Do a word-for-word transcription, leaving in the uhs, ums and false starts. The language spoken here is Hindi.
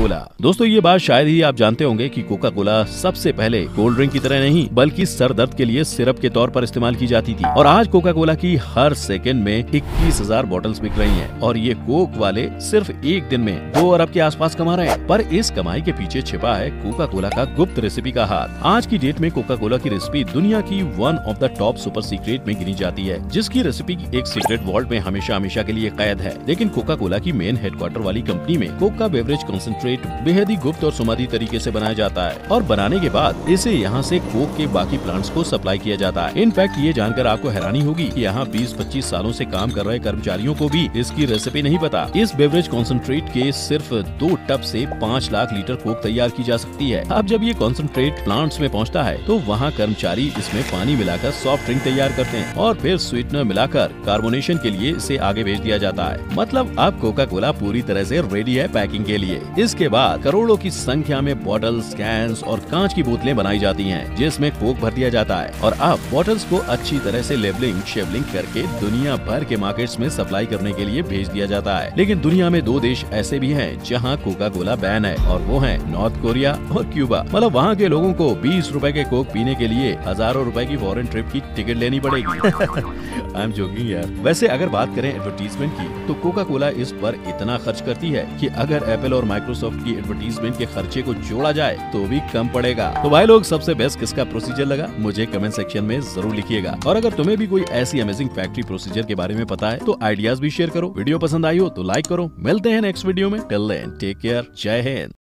कोला। दोस्तों ये बात शायद ही आप जानते होंगे कि कोका कोला सबसे पहले कोल्ड ड्रिंक की तरह नहीं बल्कि सर दर्द के लिए सिरप के तौर पर इस्तेमाल की जाती थी और आज कोका कोला की हर सेकंड में इक्कीस हजार बॉटल्स बिक रही हैं और ये कोक वाले सिर्फ एक दिन में दो अरब के आसपास कमा रहे हैं। पर इस कमाई के पीछे छिपा है कोका कोला का गुप्त रेसिपी का हाथ। आज की डेट में कोका कोला की रेसिपी दुनिया की one of the top super secret में गिनी जाती है, जिसकी रेसिपी एक सीक्रेट वॉल्ट में हमेशा हमेशा के लिए कैद है। लेकिन कोका कोला की मेन हेडक्वार्टर वाली कंपनी में कोका बेवरेज कॉन्सेंट्रेट बेहद ही गुप्त और सुमादी तरीके से बनाया जाता है और बनाने के बाद इसे यहाँ से कोक के बाकी प्लांट्स को सप्लाई किया जाता है। इनफैक्ट ये जानकर आपको हैरानी होगी कि यहाँ बीस पच्चीस सालों से काम कर रहे कर्मचारियों को भी इसकी रेसिपी नहीं पता। इस बेवरेज कॉन्सेंट्रेट के सिर्फ दो टब से पाँच लाख लीटर कोक तैयार की जा सकती है। अब जब ये कॉन्सेंट्रेट प्लांट्स में पहुँचता है तो वहाँ कर्मचारी इसमें पानी मिलाकर सॉफ्ट ड्रिंक तैयार करते हैं और फिर स्वीटनर मिलाकर कार्बोनेशन के लिए इसे आगे भेज दिया जाता है। मतलब अब कोका कोला पूरी तरह से रेडी है पैकिंग के लिए। इसके बाद करोड़ों की संख्या में बॉटल्स, कैंस और कांच की बोतलें बनाई जाती हैं, जिसमें कोक भर दिया जाता है और अब बॉटल्स को अच्छी तरह से लेबलिंग शेबलिंग करके दुनिया भर के मार्केट्स में सप्लाई करने के लिए भेज दिया जाता है। लेकिन दुनिया में दो देश ऐसे भी हैं जहां कोका कोला बैन है और वो हैं नॉर्थ कोरिया और क्यूबा। मतलब वहां के लोगों को बीस रुपए के कोक पीने के लिए हजारों रुपए की फॉरेन ट्रिप की टिकट लेनी पड़ेगी। आई एम जोकिंग यार। वैसे अगर बात करें एडवर्टीजमेंट की तो कोका कोला इस पर इतना खर्च करती है कि अगर एप्पल और माइक्रोसॉफ्ट की एडवर्टीजमेंट के खर्चे को जोड़ा जाए तो भी कम पड़ेगा। तो भाई लोग सबसे बेस्ट किसका प्रोसीजर लगा मुझे कमेंट सेक्शन में जरूर लिखिएगा और अगर तुम्हें भी कोई ऐसी अमेजिंग फैक्ट्री प्रोसीजर के बारे में पता है तो आइडियाज भी शेयर करो। वीडियो पसंद आई हो तो लाइक करो। मिलते हैं नेक्स्ट वीडियो में। Till then take care. जय हिंद।